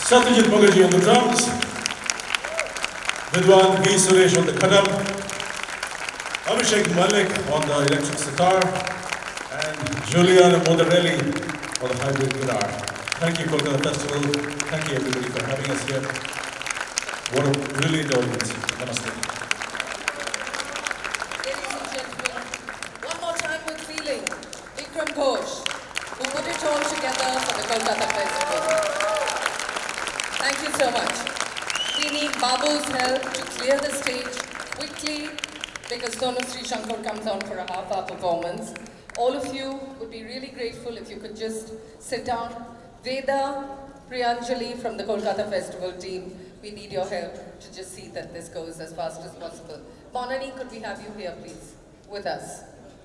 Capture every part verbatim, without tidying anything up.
Satyajit Mukherjee on the drums, Vidwan V. Suresh on the kadam, Abhishek Malik on the electric sitar, and Juliana Moderelli on the hybrid guitar. Thank you, Kolkata Festival. Thank you, everybody, for having us here. What a brilliant audience. Namaste. Ladies and gentlemen, one more time with feeling, Bickram Ghosh, who put it all together for the Kolkata Festival. Thank you so much. We need Babu's help to clear the stage quickly because Tanusree Shankar comes on for a half-hour performance. All of you would be really grateful if you could just sit down. Veda, Priyanjali from the Kolkata Festival team, we need your help to just see that this goes as fast as possible. Bonani, could we have you here, please, with us?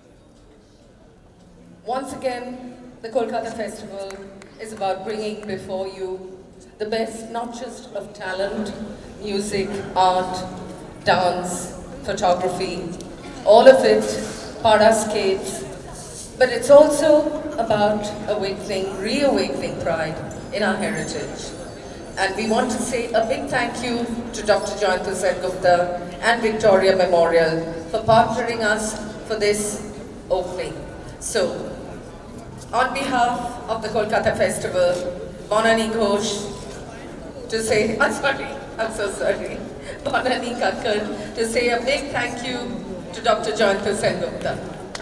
Once again, the Kolkata Festival is about bringing before you the best, not just of talent, music, art, dance, photography, all of it, para skates, but it's also about awakening, reawakening pride in our heritage. And we want to say a big thank you to Doctor Joyanta Sengupta and Victoria Memorial for partnering us for this opening. So, on behalf of the Kolkata Festival, Bonani Ghosh, to say, I'm sorry, I'm so sorry, Bonani Kakkar, to say a big thank you to Doctor Joyanta Sengupta.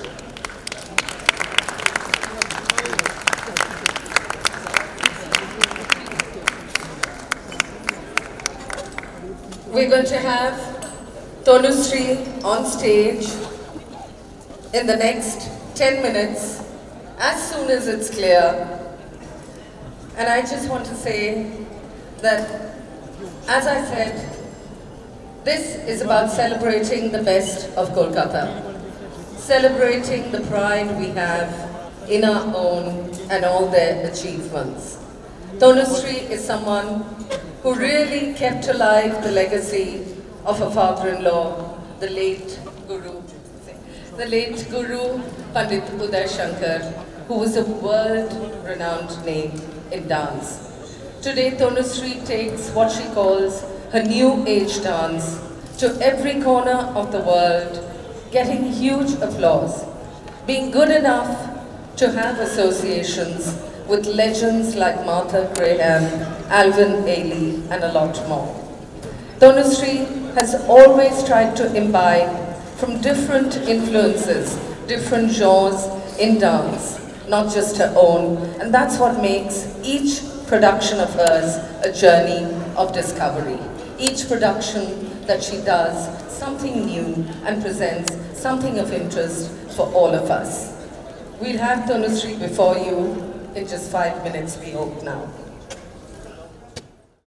We're going to have Tanusree on stage in the next ten minutes, as soon as it's clear. And I just want to say that, as I said, this is about celebrating the best of Kolkata, celebrating the pride we have in our own and all their achievements. Tanusree is someone who really kept alive the legacy of her father-in-law, the late Guru, the late Guru Pandit Uday Shankar, who was a world-renowned name in dance. Today, Tanusree takes what she calls her new age dance to every corner of the world, getting huge applause, being good enough to have associations with legends like Martha Graham, Alvin Ailey, and a lot more. Tanusree has always tried to imbibe from different influences, different genres in dance, not just her own, and that's what makes each production of hers a journey of discovery. Each production that she does something new and presents something of interest for all of us. We'll have Tanusree before you in just five minutes, we hope now.